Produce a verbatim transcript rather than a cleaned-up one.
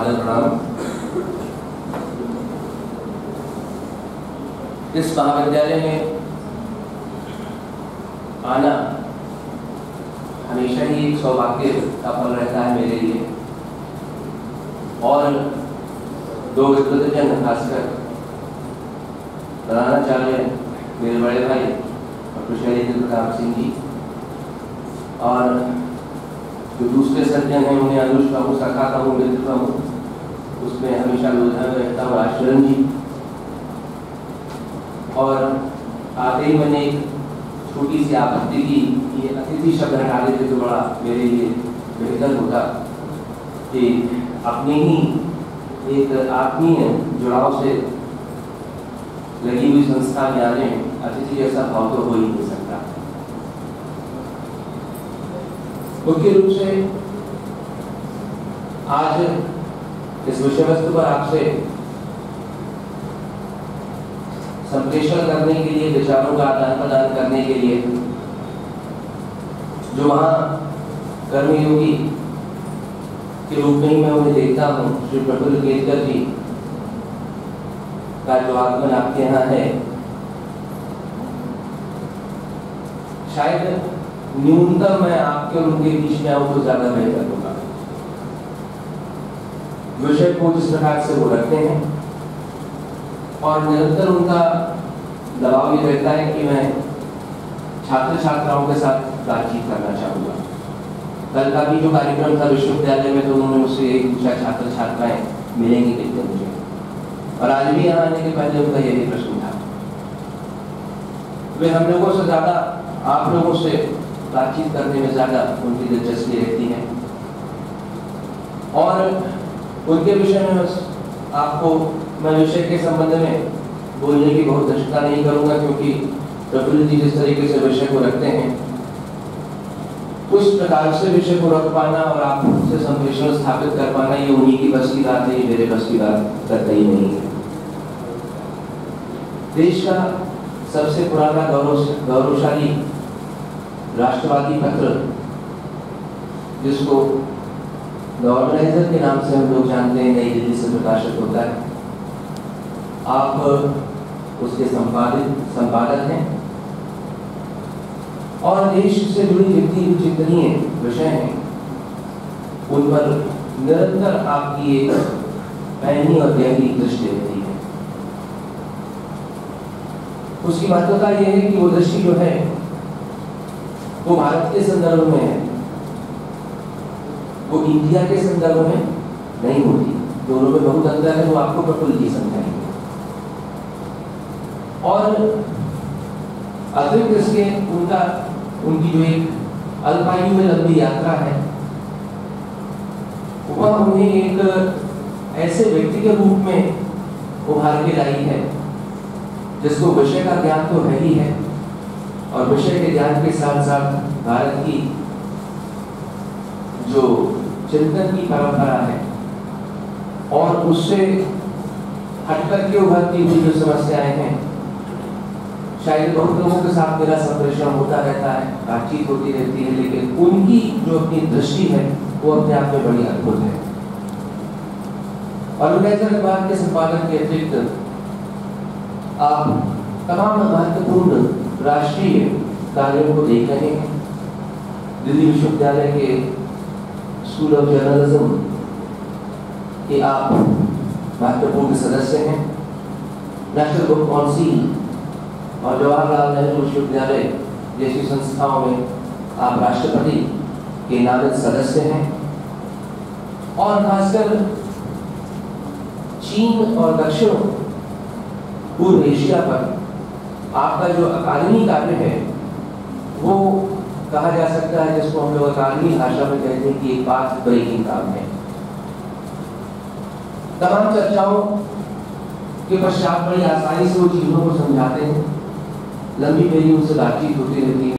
सादर प्रणाम। इस महाविद्यालय में आना हमेशा ही एक सौभाग्य का फल रहता है मेरे लिए, और दो विद्वतजन खासकर प्रधानाचार्य मेरे बड़े भाई डॉक्टर शैलेंद्र प्रताप सिंह जी, और जो दूसरे सज्जन हैं उन्हें अनुज कहूँ, सखा कहूँ, मित्र कहूँ, उसमें हमेशा योजना में रहता हूँ राजचरण जी। और आते ही मैंने एक छोटी सी आपत्ति की, ये अतिथि शब्द हटा देते तो बड़ा मेरे लिए बेहतर होता कि अपने ही एक आत्मीय जुड़ाव से लगी हुई संस्था में आने अतिथि जैसा भाव तो हो ही नहीं सकता। मुख्य रूप से आज इस विषय वस्तु पर आपसे संप्रेषण करने के लिए, विचारों का आदान प्रदान करने के लिए, जो वहाँ कर्मयोगी के रूप में ही मैं उन्हें देखता हूँ, श्री प्रफुल्ल केतकर जी का जो आगमन आपके यहाँ है, शायद न्यूनतम मैं आपके और उनके बीच में आऊँ तो ज्यादा बेहतर होगा। विषय को जिस प्रकार से वो रखते हैं और निरंतर उनका दबाव ये रहता है कि मैं छात्र छात्राओं के साथ बातचीत करना चाहूँगा। कल का भी जो कार्यक्रम था विश्वविद्यालय में, तो उन्होंने मुझसे एक पूछा छात्र छात्राएं मिलेंगे कितने मुझे, और आज भी यहाँ आने के पहले उनका यही प्रश्न था। वे हम लोगों से ज़्यादा आप लोगों से बातचीत करने में ज़्यादा उनकी दिलचस्पी रहती है, और उनके विषय में बस आपको मैं विषय के संबंध में बोलने की बहुत दक्षता नहीं करूँगा, क्योंकि प्रफुल्ल जी जिस तरीके से विषय को रखते हैं उस प्रकार से विषय को रख पाना और आपसे संप्रेषण स्थापित कर पाना, ये उन्हीं की बस की बात है, मेरे बस की बात कतई नहीं है। देश का सबसे पुराना गौरव गौरवशाली राष्ट्रवादी पत्र, जिसको द ऑर्गेनाइजर के नाम से हम लोग जानते हैं, नई दिल्ली से प्रकाशित होता है, आप उसके संपादित संपादक हैं, और देश से जुड़ी जितनी भी जितनी विषय हैं उन पर निरंतर आपकी एक पैनी और गहरी दृष्टि रहती है। उसकी महत्वता यह है कि वो दृष्टि जो है वो भारत के संदर्भ में है, वो इंडिया के संदर्भ में नहीं होती। दोनों में बहुत अंतर है, वो आपको प्रफुल्ल जी समझाएंगे। और अतिरिक्त इसके उनका उनकी जो एक अल्पायु में लंबी यात्रा है, वह उन्हें एक ऐसे व्यक्ति के रूप में उभार के लाई है जिसको विषय का ज्ञान तो है ही है, और विषय के ज्ञान के साथ साथ भारत की जो चिंतन की परंपरा है और उससे हटकर के उभरती हुई जो समस्याएं हैं, शायद बहुत लोगों के साथ मेरा संप्रेषण होता रहता है, बातचीत होती रहती है, लेकिन उनकी जो अपनी दृष्टि है वो अपने आप में बड़ी अद्भुत है। ऑर्गेनाइजर अखबार के संपादन के अतिरिक्त आप तमाम महत्वपूर्ण राष्ट्रीय कार्यों को देख रहे हैं। दिल्ली विश्वविद्यालय के स्कूल ऑफ जर्नलिज्म के आप महत्वपूर्ण सदस्य हैं। नेशनल बुक काउंसिल और जवाहरलाल नेहरू विश्वविद्यालय जैसी संस्थाओं में आप राष्ट्रपति के नामित सदस्य हैं, और खासकर चीन और दक्षिण पूर्व एशिया पर आपका जो अकादमी कार्य है वो कहा जा सकता है, जिसको हम लोग अकादमी भाषा में कहते हैं कि एक पाथ ब्रेकिंग काम है। तमाम चर्चाओं के पश्चात बड़ी आसानी से वो चीजों को समझाते हैं, लंबी मेरी उनसे बातचीत होती रहती है।